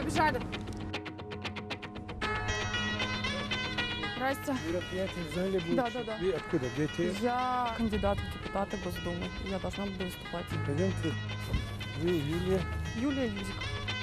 побежали. Здрасте. Мероприятие в зале будет. Да. Вы откуда? Где-то? Я кандидат в депутаты Госдумы. Я должна буду выступать. Пойдемте. Вы, Юлия. Юлия Юзик.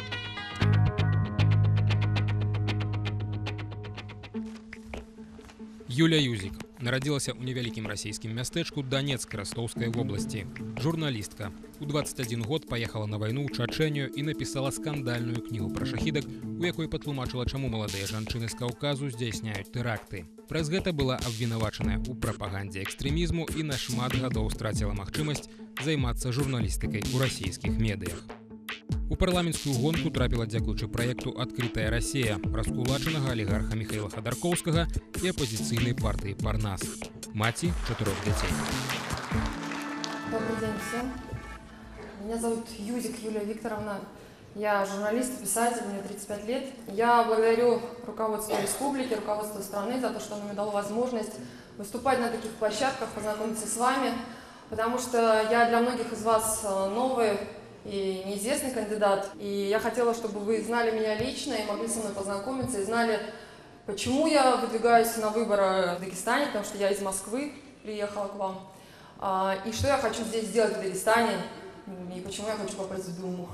Юлія Юзік нарадзілася ў невялікім расійскім мястэчку Донецк Ростовскай вобласці. Журналістка. У 21 год паехала на вайну ў Чачэнію і напісала скандальную кнігу пра шахідак, у якой патлумачыла, чаму маладыя жанчыны з Каўказу здзяйсняюць тэракты. Праз гэта была абвінавачаная ў прапагандзе экстрэмізму і на шмат гадоў страціла магчымасць займацца журналістыкай у расійскіх медыях. У парламенцкую гонку трапіла дзякуючы праекту «Адкрытая Россия» раскулачанага алігарха Михаила Ходорковскага і апозіцыйнай партыі «Парнас». Маці 4 дзяцей. Добрый день всем. Меня зовут Юзик Юлия Викторовна. Я журналист, писатель, мне 35 лет. Я благодарю руководство республики, руководство страны за то, что оно мне дало возможность выступать на таких площадках, познакомиться с вами, потому что я для многих из вас новый и неизвестный кандидат. И я хотела, чтобы вы знали меня лично и могли со мной познакомиться, и знали, почему я выдвигаюсь на выборы в Дагестане, потому что я из Москвы приехала к вам. И что я хочу здесь сделать в Дагестане, и почему я хочу попасть в Думу.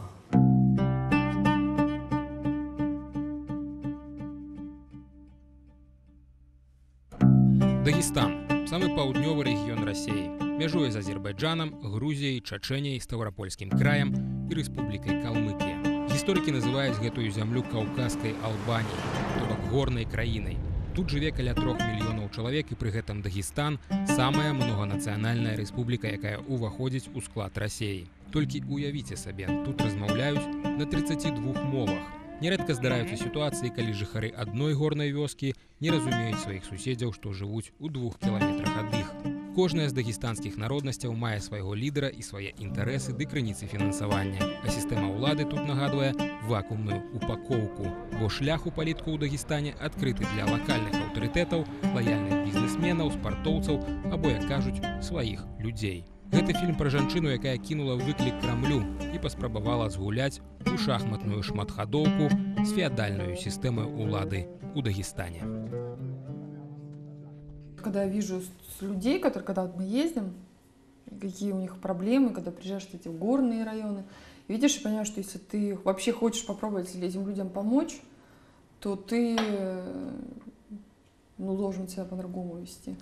Дагестан – самы паўднёвы рэгіён Расіі. Мяжуе з Азербайджанам, Грузіяй, Чачэняй, Ставропольскім краем і Рэспублікай Калмыкія. Гісторыкі называюць гэтую зямлю каўказскай Албаніяй, то бок горнай краінай. Тут жыве каля 3 мільёнаў чалавек, і пры гэтым Дагестан – самая многанацыянальная рэспубліка, якая ўваходзіць у склад Расіі. Толькі уявіце сабе, тут размаўляюць на 32 мовах. Нередка здараюцца сітуацыі, калі жыхары адной горнай вёскі не разумеюць сваіх суседзяў, што жывуць у 2 кіламетрах ад іх. Кожная з дагестанскіх народнасцяў мае свайго лідара і свае інтарэсы ды крыніцы фінансавання. А сістэма ўлады тут нагадвае вакуумную упакоўку. Бо шлях у палітыку ў Дагестане адкрыты для лакальных аўтарытэтаў, лаяльных бізнесменаў, спартоўцаў або, як кажуць, сваіх людзей. Гэта фільм пра жанчыну, якая кінула выклік Крамлю і паспрабавала згуляць у шахматную шматхадоўку з феадальнай сістэмай улады ў Дагестане. Когда я вижу людей, которые, когда мы ездим, какие у них проблемы, когда приезжаешь в эти горные районы, видишь и понимаешь, что если ты вообще хочешь попробовать этим людям помочь, то ты должен себя по-другому вести.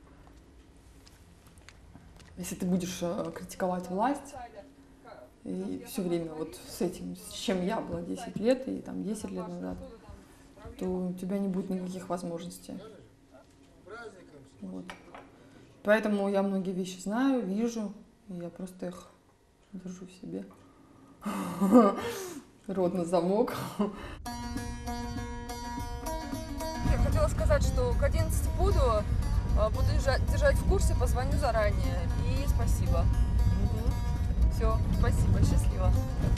Если ты будешь критиковать власть, и все время вот с этим, с чем я была 10 лет и там 10 лет назад, то у тебя не будет никаких возможностей. Вот. Поэтому я многие вещи знаю, вижу, и я просто их держу в себе. Рот на замок. Я хотела сказать, что к 11 буду держать в курсе, позвоню заранее. И спасибо. Все, спасибо, счастливо.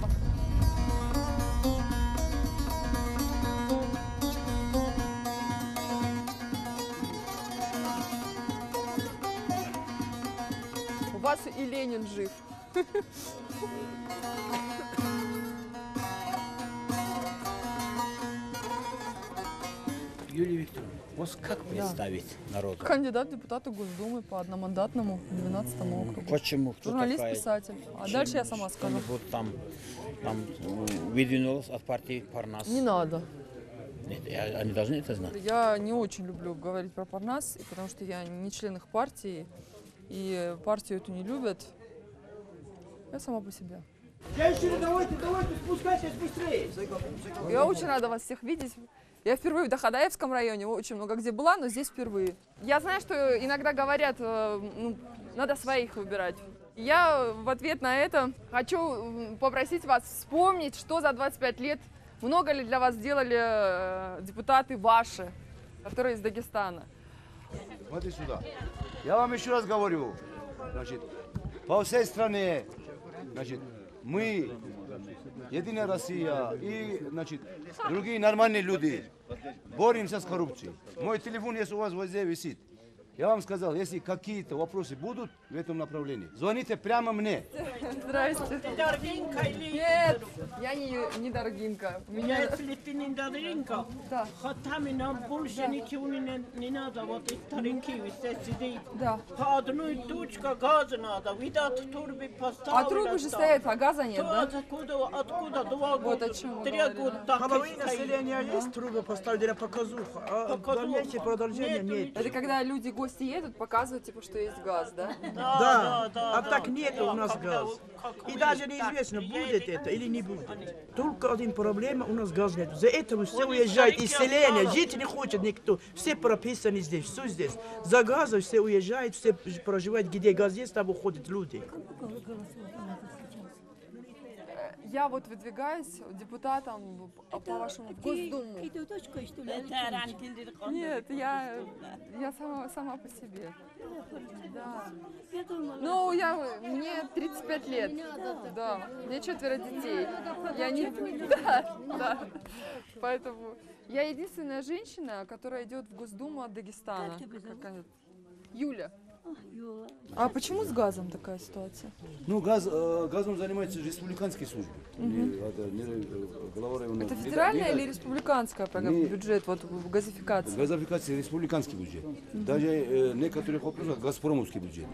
У вас и Ленин жив. Юлия Викторовна, вас как представить народу? Кандидат в депутаты Госдумы по одномандатному 12-му округу. Почему? Кто Журналист-писатель. А дальше я сама скажу. Кто-нибудь там выдвинулась от партии Парнас? Не надо. Нет, они должны это знать. Я не очень люблю говорить про Парнас, потому что я не член их партии, и партию эту не любят. Я сама по себе. Давайте, спускайтесь быстрее. Я очень рада вас всех видеть. Я впервые в Дахадаевском районе, очень много где была, но здесь впервые. Я знаю, что иногда говорят, надо своих выбирать. Я в ответ на это хочу попросить вас вспомнить, что за 25 лет, много ли для вас сделали депутаты ваши, которые из Дагестана. Смотри сюда. Я вам еще раз говорю, значит, по всей стране, значит, мы, Единая Россия и, значит, другие нормальные люди боремся с коррупцией. Мой телефон есть у вас везде висит. Я вам сказал, если какие-то вопросы будут в этом направлении, звоните прямо мне. Здрасте. Даргинка или... Нет, я не Даргинка. У меня... Если ты не Даргинка, Да. хотами нам больше ничего не надо, вот и Даргинки везде сидит. Да. По одной точке газа надо, видать, турбы поставили. А трубы же стоят, а газа нет, да? Откуда 2 Вот года, о чем мы 3 говорили. года так и Половина стоит. населения есть, трубы поставили на показуху, а дальнейшее продолжение нет. Это когда люди, гости едут, показывают, типа, что есть газ, да? Да, а так нет у нас Когда газ. как И вы даже так неизвестно, будет приедете, это или не будет. Только один проблема, у нас газ нет. За это все Он уезжают из из селения, Старика жить не хочет никто. Все прописаны здесь, все здесь. За газом все уезжают, все проживают, где газ есть, там уходят люди. Я вот выдвигаюсь депутатом, по-вашему, в Госдуму. Нет, я сама по себе. Да. Ну, мне 35 лет. Да. У меня 4 детей. Я не... Да. Поэтому я единственная женщина, которая идет в Госдуму от Дагестана. Юля. А почему с газом такая ситуация? Ну, газом занимаются республиканские службы. Это федеральная или республиканская программа, Не- бюджет, вот газификация? Газификация республиканский бюджет. Даже в некоторых вопросах газпромовский бюджет.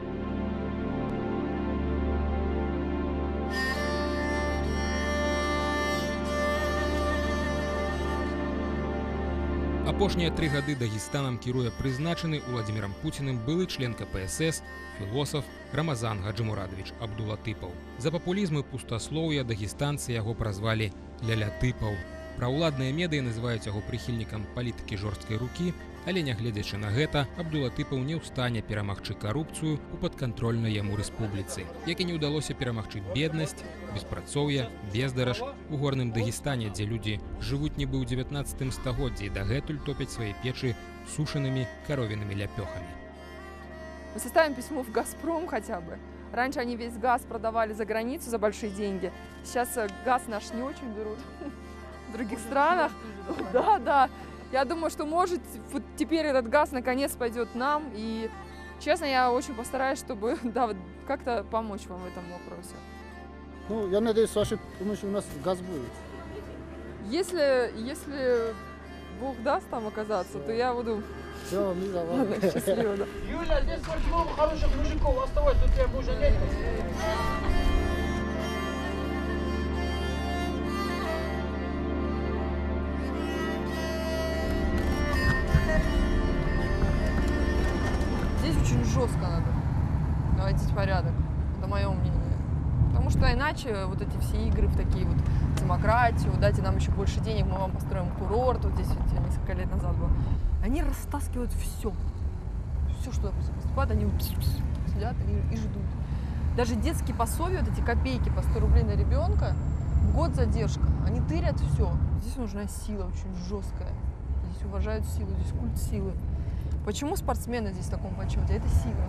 Апошнія 3 гады Дагестанам кіруе прызначаны Уладзімірам Пуціным былы член КПСС, філосаф Рамазан Гаджимурадович Абдулатыпаў. За папулізм і пустаслоўя дагестанцы яго празвалі Лялятыпаў. Праўладныя медыі называюць яго прыхільнікам палітыкі жорсткай рукі, але нягледзячы на гэта, Абдулатыпаў не ў стане перамагчы карупцыю ў падкантрольнай яму рэспубліцы, як і не ўдалося перамагчы беднасць, беспрацоўе, бездараж у горным Дагестане, дзе людзі жывуць нібы ў 19 стагоддзі і дагэтуль топяць свае печы сушанымі каровінымі ляпёхамі. Мы составим письмо в «Газпром» хотя бы. Раньше они весь газ продавали за границу за большие деньги. Сейчас газ наш не очень берут в других странах. Да. Я думаю, что может вот теперь этот газ наконец пойдет нам. И честно, я очень постараюсь, чтобы как-то помочь вам в этом вопросе. Ну, я надеюсь, с вашей помощью у нас газ будет. Если Бог даст там оказаться, то я буду Все, мира вам. счастлива. Да. Юля, здесь много хороших мужиков, оставайся, тут тебя уже нет. Здесь очень жестко надо наводить порядок, это мое мнение. Потому что иначе вот эти все игры в такие вот демократию, дайте нам еще больше денег, мы вам построим курорт, вот здесь вот несколько лет назад было. Они растаскивают все. Все, что поступает, они сидят и ждут. Даже детские пособия, вот эти копейки по 100 рублей на ребенка, год задержка, они тырят все. Здесь нужна сила очень жесткая. Здесь уважают силу, здесь культ силы. Почему спортсмены здесь в таком почете? Это сила.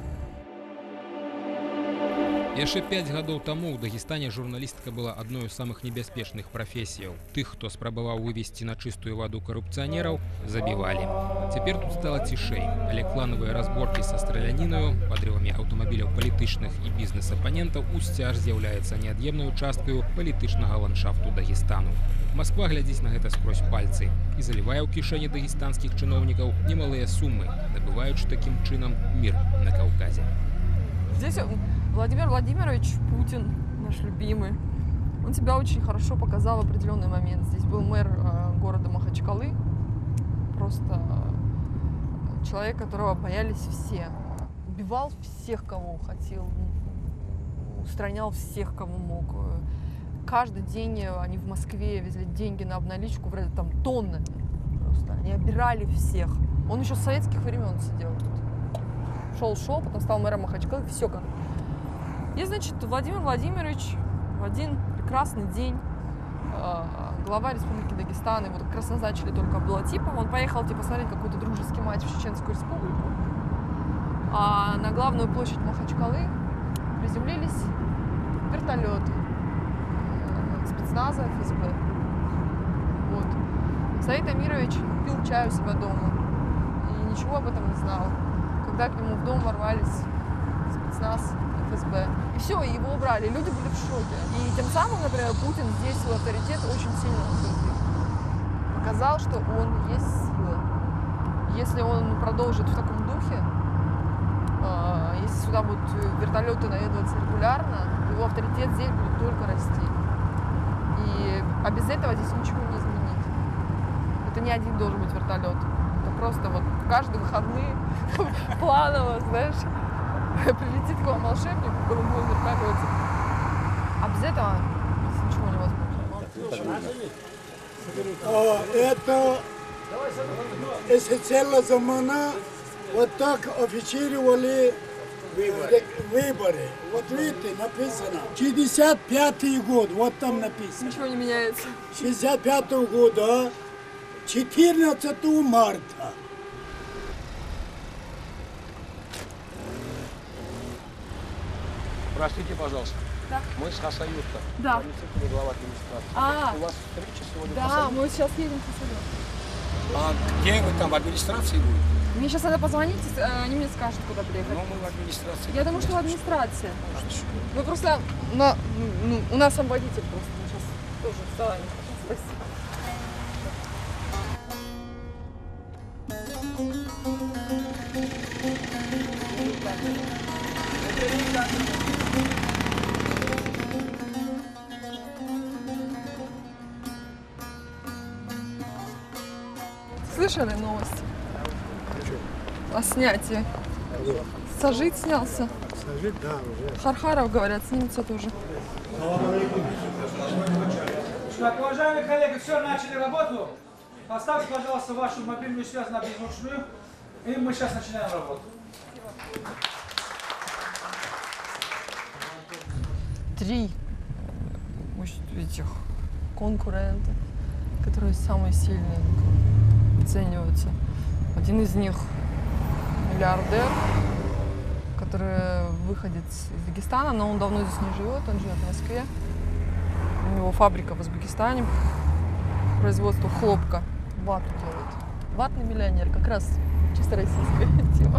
Яшчэ 5 гадоў таму ў Дагестане журналістка была адной з самых небяспечных прафесіяў. Тых, хто спрабаваў вывесці на чыстую ваду карупцыянераў, забівалі. Цяпер тут стала цішэй, але кланавыя разборкі са стралянінаю, падрывамі аўтамабіляў палітычных і бізнес-апанентаў усцяж з'яўляецца неад'емнаю часткаю палітычнага ландшафту Дагестану. Масква глядзіць на гэта скрозь пальцы і залівае ў кішэні дагестанскіх чыноўнікаў немалыя сумы, набываючы такім чынам мір на Каўказе. Здесь Владимир Владимирович Путин, наш любимый, он себя очень хорошо показал в определенный момент. Здесь был мэр города Махачкалы, просто человек, которого боялись все. Убивал всех, кого хотел, устранял всех, кого мог. Каждый день они в Москве везли деньги на обналичку, вроде там тоннами просто. Они обирали всех. Он еще с советских времен сидел тут. Шел, потом стал мэром Махачкалы, все как. И, значит, Владимир Владимирович в один прекрасный день, глава Республики Дагестан, его как раз назначили только Абдулатипова, он поехал посмотреть какой-то дружеский матч в Чеченскую республику. А на главную площадь Махачкалы приземлились вертолеты спецназа ФСБ. Вот. Саид Амирович пил чай у себя дома. И ничего об этом не знал. Когда к нему в дом ворвались спецназ, ФСБ. И все, его убрали. Люди были в шоке. И тем самым, например, Путин здесь свой авторитет очень сильно укрепил. Показал, что он есть сила. Если он продолжит в таком духе, если сюда будут вертолеты наведываться регулярно, его авторитет здесь будет только расти. А без этого здесь ничего не изменить. Это не один должен быть вертолет. Это просто вот каждые выходные планово, знаешь, прилетит к вам волшебник, в голубом вертолете. А без этого ничего невозможно. Это СССР замана вот так официировали выборы. Вот видите, написано. 65-й год, вот там написано. Ничего не меняется. 65-го года, 14 марта. Простите, пожалуйста. Да. Мы с Хасаюта. Да. Глава администрации. У вас встреча сегодня? Да, мы сейчас едем в Хасают. А где вы там, в администрации будете? Мне сейчас надо позвонить, они мне скажут, куда приехать. Ну, мы в администрации. Я думаю, что в администрации. Мы просто... у нас сам водитель просто. Мы сейчас тоже встанем. Спасибо. Слышали новости? О снятии. Сажит снялся. Сажит, да, уже. Хархаров, говорят, снимется тоже. Так, уважаемые коллеги, все, начали работу. Поставьте, пожалуйста, вашу мобильную связь на беззвучную. И мы сейчас начинаем работу. Три этих конкурента, которые самые сильные оцениваются. Один из них миллиардер, который выходит из Дагестана, но он давно здесь не живет, он живет в Москве. У него фабрика в Узбекистане, производство хлопка, вату делает. Ватный миллионер, как раз чисто российская тема.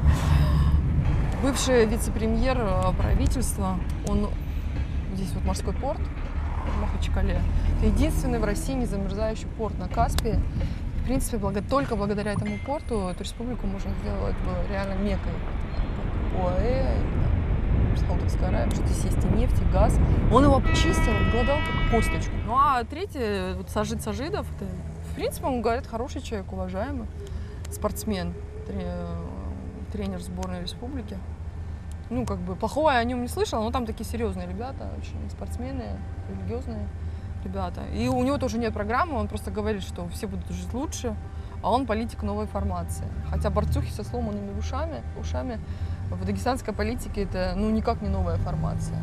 Бывший вице-премьер правительства, он здесь вот морской порт в Махачкале. Это единственный в России незамерзающий порт на Каспии. В принципе, только благодаря этому порту эту республику можно сделать было реально меккой. ОАЭ, Саудовская Аравия, что здесь есть и нефть, и газ. Он его почистил, обглодал как косточку. Ну а третий, вот Сажид Сажидов, это, в принципе, он говорит, хороший человек, уважаемый, спортсмен, тренер сборной республики. Ну, как бы, плохого я о нем не слышала, но там такие серьезные ребята, очень спортсмены, религиозные ребята. И у него тоже нет программы, он просто говорит, что все будут жить лучше, а он политик новой формации. Хотя борцухи со сломанными ушами в дагестанской политике это ну никак не новая формация.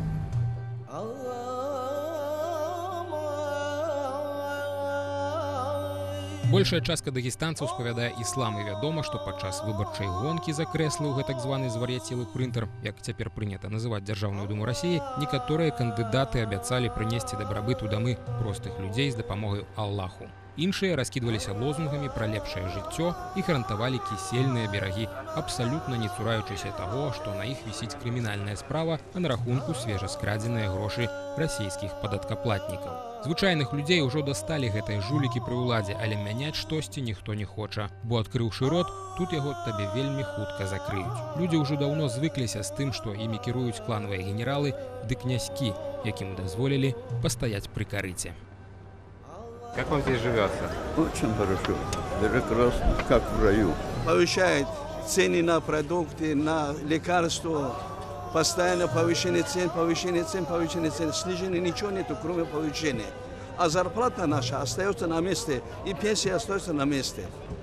Большая частка дагестанцаў спавядае іслам і вядома, што падчас выбарчай гонкі за крэслы ў гэтак званы звар'яцелы прынтер, як цяпер прынята называць дзяржаўную думу Расіі, некаторыя кандыдаты абяцалі прынесці дабрабыт у дамы простых людзей з дапамогай Аллаху. Іншыя раскідваліся лозунгамі пра лепшае жыццё і гарантавалі кісельныя берагі, абсалютна не цураючыся таго, што на іх вісіць крымінальная справа, а на рахунку свежа скрадзеныя грошы расійскіх падаткаплатнікаў. Звычайных людзей ужо дасталі гэтыя жулікі пры ўладзе, але мяняць штосьці ніхто не хоча, бо адкрыўшы рот, тут яго табе вельмі хутка закрыюць. Людзі ўжо даўно звыкліся з тым, што імі кіруюць кланавыя генералы ды князькі, якім дазволілі пастаяць пры карыце. Как вам здесь живется? Очень хорошо, прекрасно, как в раю. Повышает цены на продукты, на лекарства, постоянно повышение цен, снижения ничего нету, кроме повышения. А зарплата наша остается на месте, и пенсия остается на месте.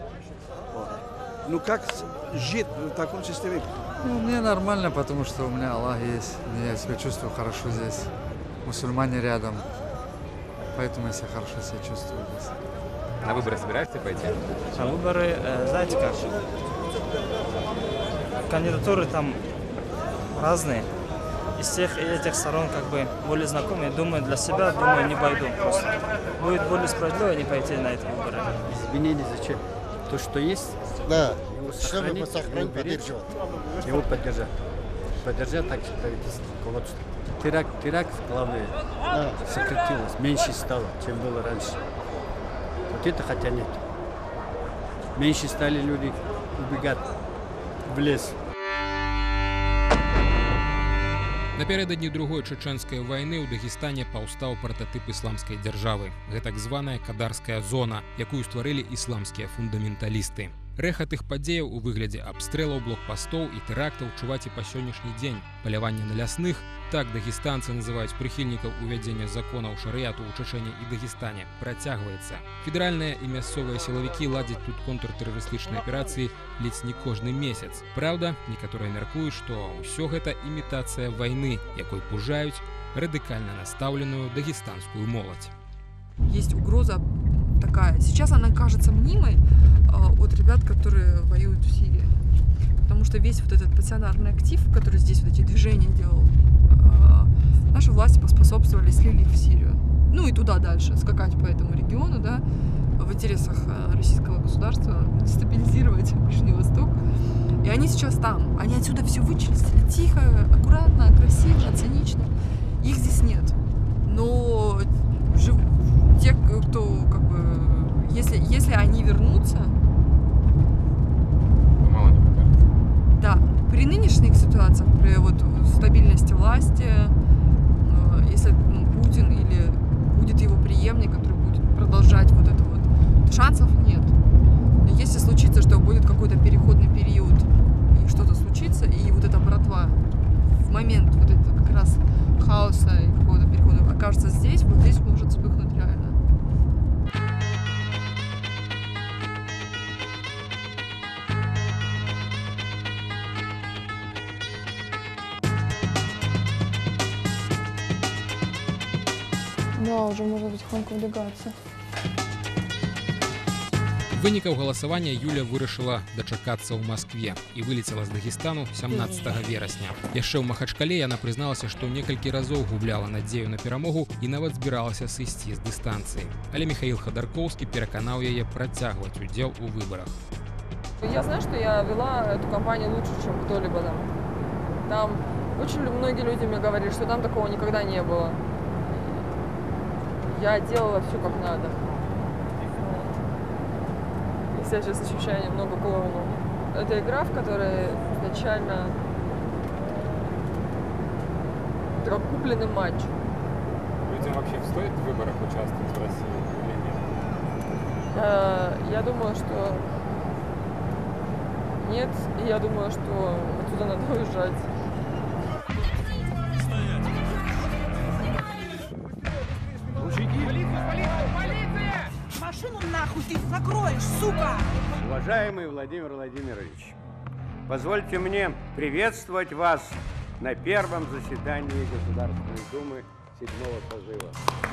Ну как жить в таком системе? Ну, мне нормально, потому что у меня Аллах есть, я себя чувствую хорошо здесь, мусульмане рядом. Поэтому я себя хорошо чувствую здесь. На выборы собираетесь пойти? На выборы, знаете как, кандидатуры там разные. Из всех этих сторон как бы более знакомые. Думаю, для себя, думаю, не пойду просто. Будет более справедливо не пойти на эти выборы. Изменения зачем? То, что есть, Да, Его чтобы сохранить, поддерживать. его поддержать. Поддержать также правительство, руководство. Теракт, главное, сократилось, меньше стало, чем было раньше. Вот это хотя нет. Меньше стали люди убегать в лес. Напярэдадні другой чэчэнскай вайны ў Дагестане паўстаў прататып ісламскай дзяржавы. Гэта так званая кадарская зона, якую стварылі ісламскія фундаменталісты. Рэхат іх падзеяў у выглядзе абстрэлаў, блокпастоў і тэрактаў чуваць і па сённяшні дзень. Паляванне на лясных, так дагестанцы называюць прыхільнікаў увядзення законаў шарыяту ў Чачэне і Дагестане, працягваецца. Федэральныя і мясцовыя сілавікі ладзяць тут контртэрарыстычныя аперацыі ледзь не кожны месяц. Праўда, некаторыя мяркуюць, што ўсё гэта імітацыя вайны, якой пужаюць радыкальна настаўленую дагестанскую моладзь. Есть угроза такая. Сейчас она кажется мнимой от ребят, которые воюют в Сирии. Потому что весь вот этот пассионарный актив, который здесь вот эти движения делал, наши власти поспособствовали, слили их в Сирию. Ну и туда дальше, скакать по этому региону, да, в интересах российского государства, дестабилизировать Ближний Восток. И они сейчас там. Они отсюда все вычистили. Тихо, аккуратно, красиво, цинично. Их здесь нет. Но те, кто как бы... Если они вернутся... Мало не покажется. Да, при нынешних ситуациях, при вот стабильности власти, если Путин или будет его преемник, который будет продолжать вот это вот, шансов нет. Но если случится, что будет какой-то переходный период, и что-то случится, и вот эта братва в момент вот этого как раз хаоса и какого-то перехода окажется здесь, вот здесь может вспыхнуть реально. Да, уже можно потихоньку выдвигаться. Вынікаў галасавання Юля вырашыла дачакацца ў Маскве і вылецела з Дагестану 17 верасня. Яшчэ ў Махачкале яна прызналася, што некалькі разоў губляла надзею на перамогу і нават збіралася сысці з дыстанцыі. Але Михаил Ходорковский пераканаў яе працягваць удзел у выбарах. Я знаю, что я вела эту кампанию лучше, чем кто-либо там. Там очень многие люди мне говорили, что там такого никогда не было. Я делала все как надо. Я сейчас ощущаю немного клоуном. Это игра, в которой изначально это как купленный матч. Людям вообще стоит в выборах участвовать в России или нет? Я думаю, что нет, и я думаю, что отсюда надо уезжать. Машину нахуй ты закроешь, сука! Уважаемый Владимир Владимирович, позвольте мне приветствовать вас на первом заседании Государственной Думы 7-го созыва.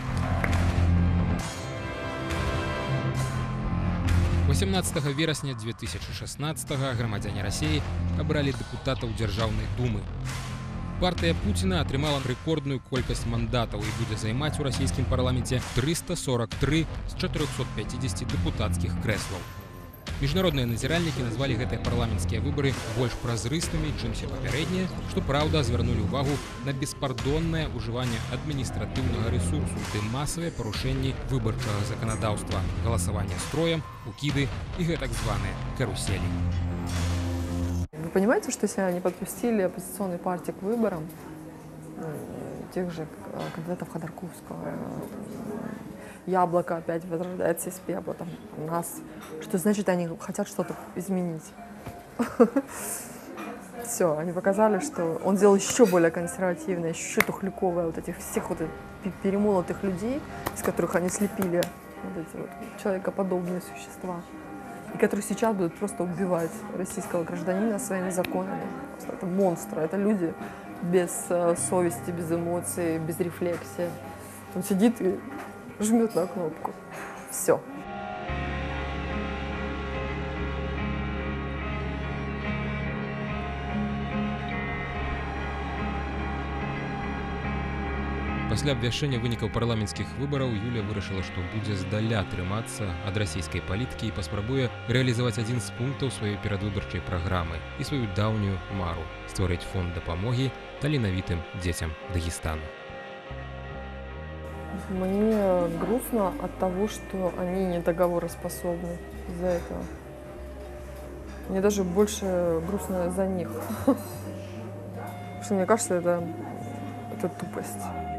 18 верасня 2016 грамадзяне Рассіі абралі дэпутатаў Дзяржаўнай Думы. Партыя Пуціна атрымала рэкордную колькасць мандатаў і будзе займаць у расійскім парламенце 343 з 450 дэпутацкіх крэслаў. Міжнародныя назіральнікі назвалі гэтыя парламенцкія выбары больш празрыстымі, чымся папярэднія, што, праўда, звярнулі ўвагу на беспардоннае ўжыванне адміністратыўнага рэсурсу ды масавыя парушэнні выбарчага заканадаўства, галасавання строем, укіды і гэтак званыя каруселі. Вы понимаете, что если они подпустили оппозиционные партии к выборам, тех же кандидатов Ходорковского, Яблоко опять возрождается из пепла, там, нас, что значит они хотят что-то изменить. Все, они показали, что он сделал еще более консервативное, еще тухляковое вот этих всех вот перемолотых людей, из которых они слепили вот эти вот человекоподобные существа, и которые сейчас будут просто убивать российского гражданина своими законами. Это монстры, это люди без совести, без эмоций, без рефлексии. Он сидит и жмет на кнопку. Все. Пасля абвяшчэння вынікаў парламенцкіх выбараў Юля вырашыла, што будзе здаля трымацца ад расійскай палітыкі і паспрабуе рэалізаваць адзін з пунктаў сваёй перадвыбарчай праграмы і сваю даўнюю мару стварыць фонд дапамогі таленавітым дзецям Дагестана. Мне грустно от того, что они не договороспособны из-за этого. Мне даже больше грустно за них. Потому что мне кажется, это тупость.